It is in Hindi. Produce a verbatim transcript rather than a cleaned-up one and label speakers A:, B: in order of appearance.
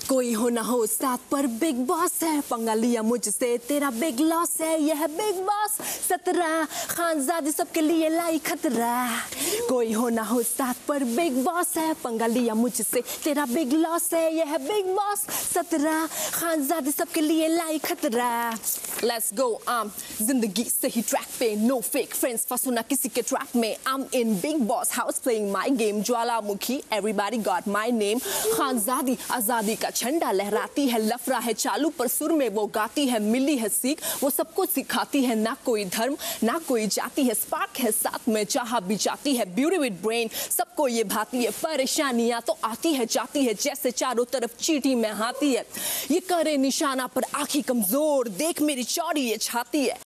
A: कोई हो ना हो साथ पर बिग बॉस है, पंगा लिया मुझसे तेरा बिग लॉस है। यह बिग बॉस सत्रह खानजादी सबके लिए लाई खतरा। कोई हो ना हो साथ पर बिग बॉस है, पंगा लिया मुझसे तेरा बिग लॉस है। यह बिग बॉस सत्रह खानजादी सबके लिए लाई खतरा। लेट्स गो आम जिंदगी सही ट्रैक पे, नो फेक फ्रेंड्स फंसो ना किसी के ट्रैप में। I'm in big boss house playing my game, Jwalamukhi everybody got my name। Khanzaadi आजादी का झंडा लहराती है, लफड़ा है चालू पर सुर में वो गाती है। मिली है सीख वो सबको सिखाती है, ना कोई धर्म ना कोई जाति है। स्पार्क है साथ में चाह भी जाती है, ब्यूटी विद ब्रेन सबको ये भाती है। परेशानियां तो आती है जाती है, जैसे चारों तरफ चींटी में हाथी है। ये करे निशाना पर आंखें कमजोर, देख मेरी चौड़ी ये छाती है।